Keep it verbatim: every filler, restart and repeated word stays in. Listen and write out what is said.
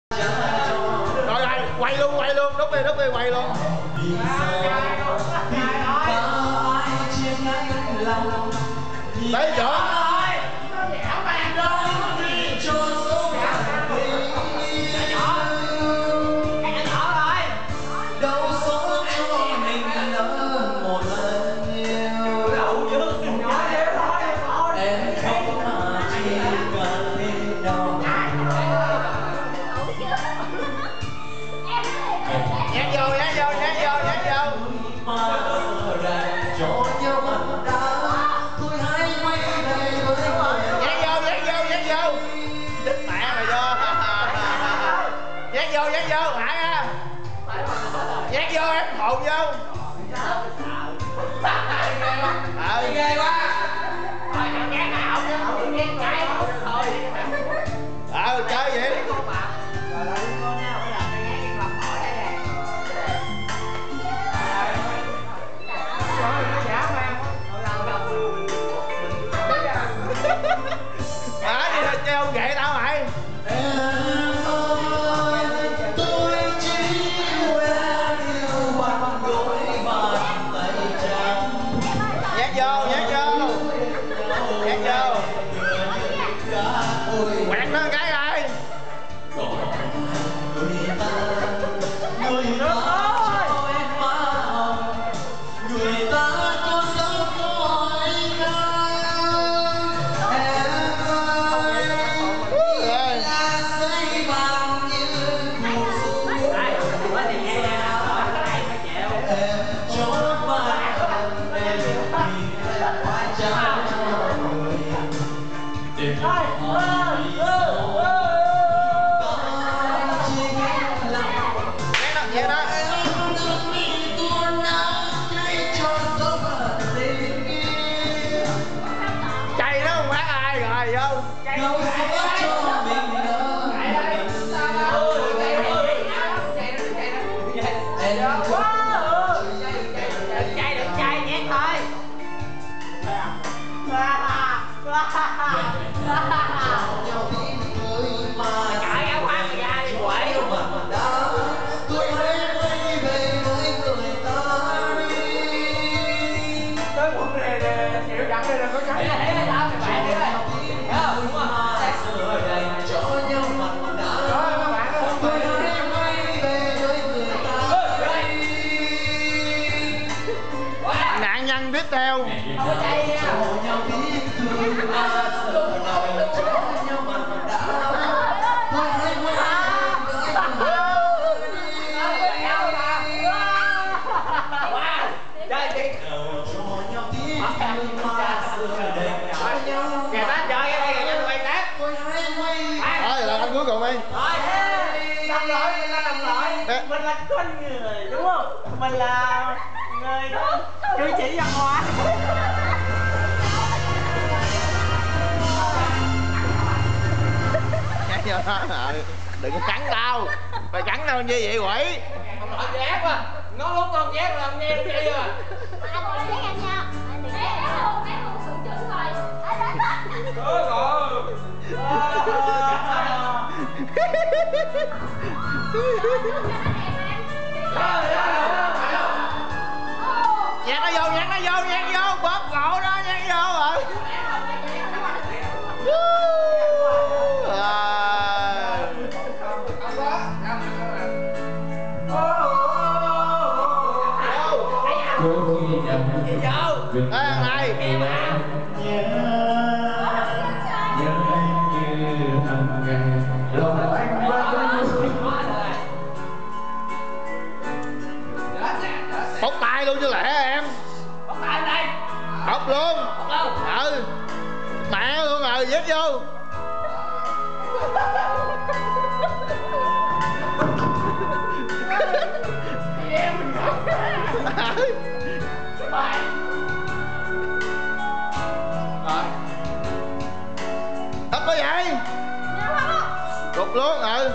Rồi rồi, quay luôn, quay luôn, đúc đi, đúc đi, quay luôn. Đấy chỗ. Nhét vô em hồn vô. Ờ ghê quá. Thôi nhét nào chứ nhét cái thôi. Ờ chơi vậy. Rồi lại con nha, bây giờ tôi nhét cái lọc hỏi đây nè. Rồi nó giả mà. Hả đi thôi treo ghệ tao mày. Quẹt nó cái rồi. Người ta cho em má hồng, người ta có giấc mơ ấy không? Em ơi, là giấy bằng như mùa xuân. Em chót vai em vì quá trao cho người. Tìm chạy nó không phát ai rồi vô chạy cho mình chạy đừng chạy nhét thôi. Chạy áo khoác mà ra đi quậy luôn mà. Tôi hãy quay về với người ta đi. Tới một này nè, chịu dặn đây là có cái. Để để tao thì bạn đi ơi. Nhớ đúng không? Xưa đây cho nhau mặt đã. Rồi các bạn ơi. Tôi hãy quay về với người ta đi. Nạn nhân tiếp theo. Không có chay nha. Nhau biết thương ta sợ lòng cho nhau mặt đã. Tôi hãy quay về chơi chị cho nhau tí mà xưa đây kìa tát chơi cái đây kìa cho tụi bay tát. Thôi là anh cuối cùng đi. Rồi đồng loại mình là đồng loại, mình là con người đúng không? Mình là người đó cử chỉ văn hóa. Đừng có cắn tao, mày cắn tao như vậy quỷ. Ông nội ghét quá, nó lúc con ghét làm nghe đi à. Anh đừng ghét em nha, anh đừng ghét em luôn, em luôn sự trưởng rồi. Anh đến rồi. Nhét nó vô, nhét nó vô, nhét vô, bóp cổ đó, nhét vô rồi. Ê thằng này bóc tay luôn chứ lẽ em. Bóc tay đây. Bóc luôn. Ừ mẹ luôn rồi dứt vô. Em mình khóc. Rồi. Thấp có vậy? Cục luôn ừ.